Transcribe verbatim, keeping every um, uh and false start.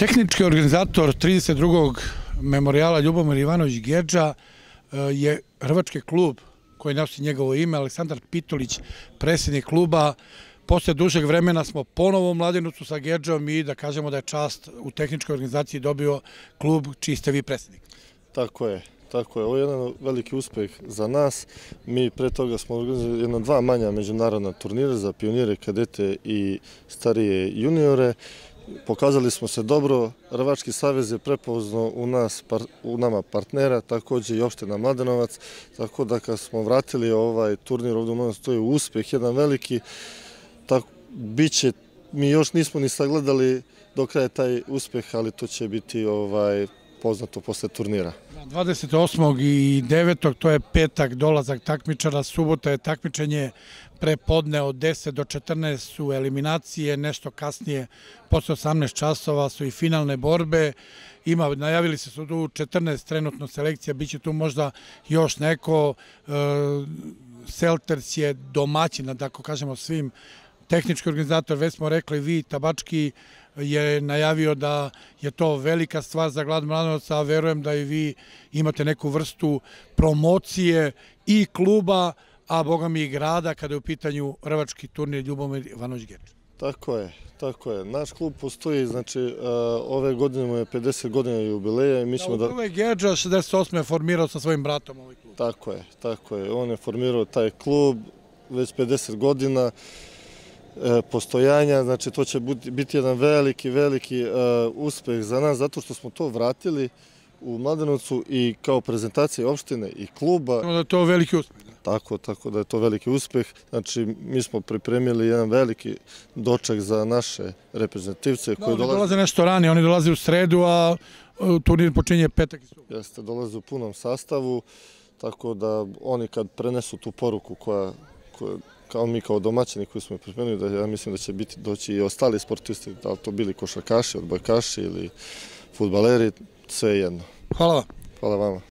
Tehnički organizator trideset drugog memorijala Ljubomir Ivanović Gedža je hrvački klub koji nosi njegovo ime, Aleksandar Pitulić, predsjednik kluba. Posle dužeg vremena smo ponovo u Mladenovcu sa Gedžom i da kažemo da je čast u tehničkoj organizaciji dobio klub čiji ste vi predsjednik. Tako je, tako je. Ovo je jedan veliki uspeh za nas. Mi pre toga smo organizovali jedna dva manja međunarodna turnira za pionire, kadete i starije juniore. Pokazali smo se dobro, Rvački savez je prepoznao u nas, u nama partnera, također i opština Mladenovac, tako da kad smo vratili ovaj turnir ovdje u Mladenovcu, to je uspeh, jedan veliki, biće, mi još nismo ni sagledali do kraja taj uspeh, ali to će biti ovaj poznato posle turnira. dvadeset osmog i devetog to je petak, dolazak takmičara, subota je takmičenje, prepodne od deset do četrnaest su eliminacije, nešto kasnije, posle osamnaest časova su i finalne borbe. Ima, najavili se su tu četrnaest trenutno selekcija, bit će tu možda još neko. Selters je domaćin, da tako kažemo, svim. Tehnički organizator, već smo rekli, vi, Tabački, je najavio da je to velika stvar za grad Mladenovac, a verujem da i vi imate neku vrstu promocije i kluba, a boga mi i grada, kada je u pitanju hrvački turnir Ljubomir Ivanović Gedža. Tako je, tako je. Naš klub postoji, znači, ove godine mu je pedeset godina jubileja i mi ćemo da... Upravo je Gedža šezdeset osme je formirao sa svojim bratom ovaj klub. Tako je, tako je. On je formirao taj klub već pedeset godina postojanja, znači to će biti jedan veliki, veliki uspeh za nas, zato što smo to vratili u Mladenovcu i kao prezentacija opštine i kluba. Da je to veliki uspeh. Tako, tako da je to veliki uspeh. Znači, mi smo pripremili jedan veliki doček za naše reprezentativce. Oni dolaze nešto ranije, oni dolaze u sredu, a turnir počinje petak i subota. Jeste, dolaze u punom sastavu, tako da oni kad prenesu tu poruku koja kao mi kao domaćini koji smo pripremili, da ja mislim da će biti doći i ostali sportisti, da li to bili košarkaši, odbojkaši ili fudbaleri, sve jedno. Hvala vam. Hvala vama.